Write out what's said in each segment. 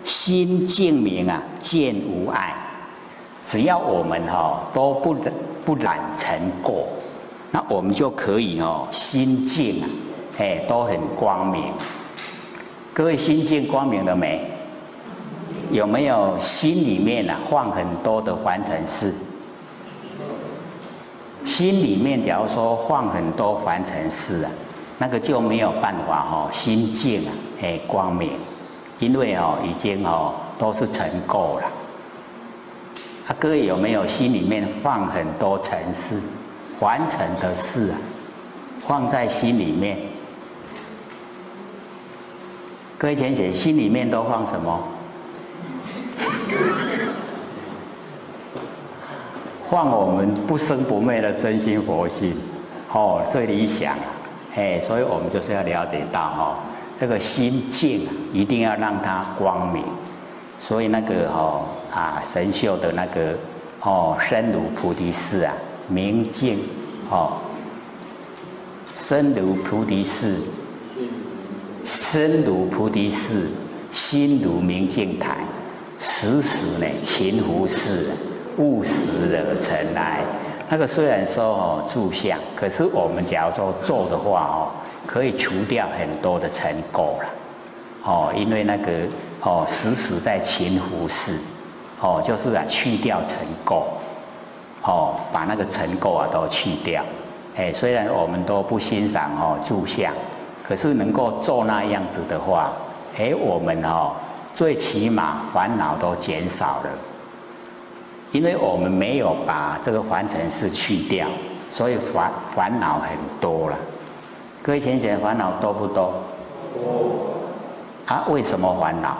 心净明啊，见无碍。只要我们都不染尘垢，那我们就可以心净啊，都很光明。各位心净光明了没？有没有心里面放很多的凡尘事？心里面假如说放很多凡尘事啊，那个就没有办法心净啊，光明，因为已经都是尘垢了。各位有没有心里面放很多尘事、凡尘的事啊，放在心里面？各位同学，心里面都放什么？放我们不生不灭的真心佛性，最理想啊，所以我们就是要了解到这个心净啊，一定要让它光明。所以那个神秀的那个深如菩提寺啊，明净深如菩提寺，身如菩提寺，心如明镜台，时时呢勤拂拭，勿使惹尘埃。那个虽然说住相，可是我们假如说做的话可以除掉很多的尘垢了。因为那个时时在勤拂拭，就是去掉尘垢，把那个尘垢都去掉。虽然我们都不欣赏住相，可是能够做那样子的话，我们最起码烦恼都减少了。因为我们没有把这个凡尘事去掉，所以烦恼很多了。各位浅显烦恼多不多？多。为什么烦恼？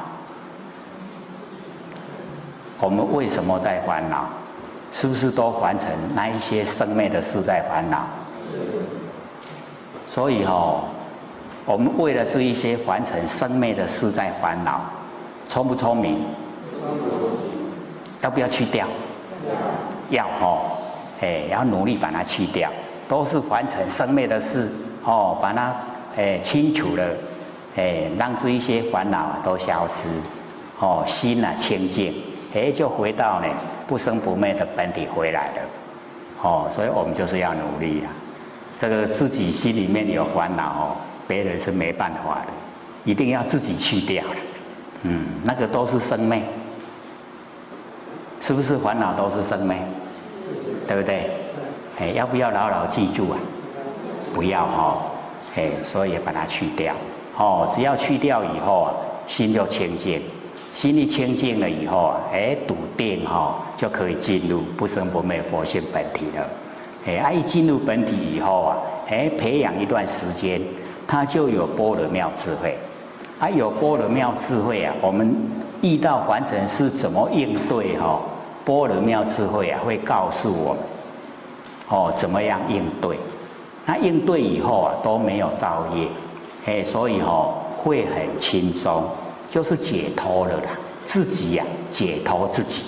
我们为什么在烦恼？是不是都凡尘那一些生灭的事在烦恼？所以我们为了这一些凡尘生灭的事在烦恼，聪不聪明？要不要去掉？要要努力把它去掉。都是凡尘生灭的事把它清除了，让这一些烦恼都消失，心清净，就回到不生不灭的本体回来了。所以我们就是要努力啊。这个自己心里面有烦恼别人是没办法的，一定要自己去掉了。那个都是生灭，是不是烦恼都是生灭？对不对？要不要牢牢记住啊？不要所以把它去掉。只要去掉以后心就清净。心一清净了以后笃定就可以进入不生不灭佛性本体了。一进入本体以后培养一段时间，它就有般若妙智慧。有般若妙智慧我们遇到凡尘是怎么应对般若妙智慧会告诉我们怎么样应对。那应对以后都没有造业，所以会很轻松，就是解脱了啦。自己解脱自己。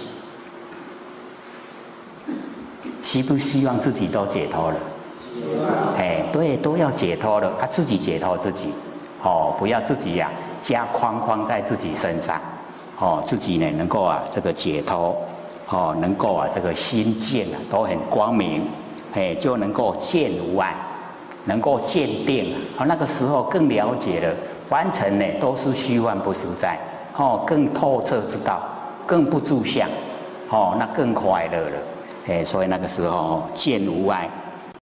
希不希望自己都解脱了？对，都要解脱了自己解脱自己，不要自己加框在自己身上，自己呢能够这个解脱，能够这个心境都很光明，就能够见无碍，能够见定那个时候更了解了凡尘呢都是虚幻不实在，更透彻知道，更不住相，那更快乐了。所以那个时候见无碍，